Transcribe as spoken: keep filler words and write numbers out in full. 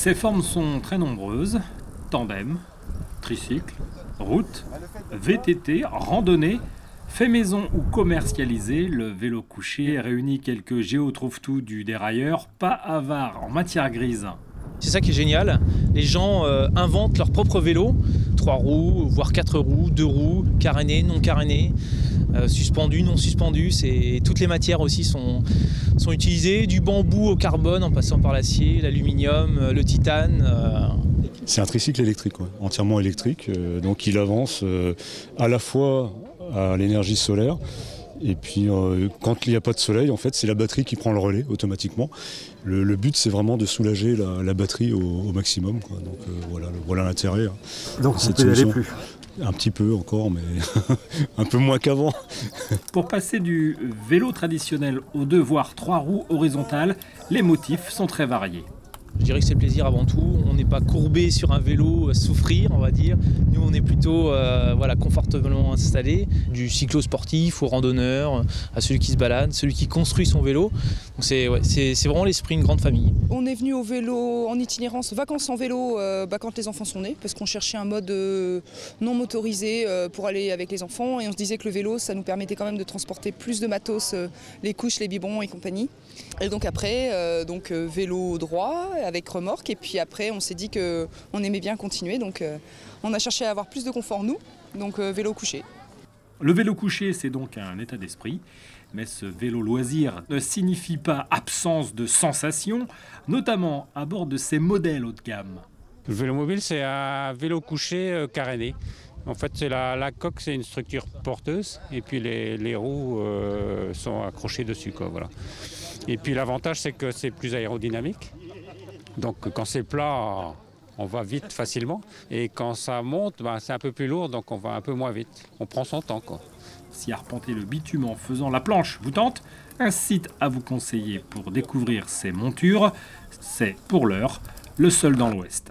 Ces formes sont très nombreuses, tandem, tricycle, route, V T T, randonnée, fait maison ou commercialisé, le vélo couché réunit quelques géotrouve-tout du dérailleur, pas avare en matière grise. C'est ça qui est génial, les gens euh, inventent leur propre vélo, trois roues, voire quatre roues, deux roues, carénés, non carénés, euh, suspendus, non suspendus, c'est... toutes les matières aussi sont, sont utilisées, du bambou au carbone en passant par l'acier, l'aluminium, le titane. Euh... C'est un tricycle électrique, ouais, entièrement électrique, euh, donc il avance euh, à la fois à l'énergie solaire. Et puis euh, quand il n'y a pas de soleil, en fait, c'est la batterie qui prend le relais automatiquement. Le, le but, c'est vraiment de soulager la, la batterie au, au maximum, quoi. Donc euh, voilà, voilà l'intérêt. Hein. Donc vous pédalez plus? Un petit peu encore, mais un peu moins qu'avant. Pour passer du vélo traditionnel aux deux voire trois roues horizontales, les motifs sont très variés. Je dirais que c'est le plaisir avant tout. On n'est pas courbé sur un vélo à souffrir, on va dire. Nous, on est plutôt euh, voilà, confortablement installé, du cyclo-sportif au randonneur, à celui qui se balade, celui qui construit son vélo. Donc c'est ouais, c'est, c'est vraiment l'esprit d'une grande famille. On est venu au vélo en itinérance, vacances en vélo, euh, bah, quand les enfants sont nés, parce qu'on cherchait un mode euh, non motorisé euh, pour aller avec les enfants. Et on se disait que le vélo, ça nous permettait quand même de transporter plus de matos, euh, les couches, les biberons et compagnie. Et donc après, euh, donc, euh, vélo droit, avec remorque, et puis après on s'est dit qu'on aimait bien continuer, donc euh, on a cherché à avoir plus de confort nous, donc euh, vélo couché. Le vélo couché, c'est donc un état d'esprit, mais ce vélo loisir ne signifie pas absence de sensations, notamment à bord de ces modèles haut de gamme. Le vélo mobile, c'est un vélo couché euh, caréné. En fait, c'est la, la coque, c'est une structure porteuse, et puis les, les roues euh, sont accrochées dessus, quoi, voilà. Et puis l'avantage, c'est que c'est plus aérodynamique. Donc quand c'est plat, on va vite facilement. Et quand ça monte, ben, c'est un peu plus lourd, donc on va un peu moins vite. On prend son temps, quoi. Si arpenter le bitume en faisant la planche vous tente, un site à vous conseiller pour découvrir ces montures, c'est pour l'heure le seul dans l'Ouest.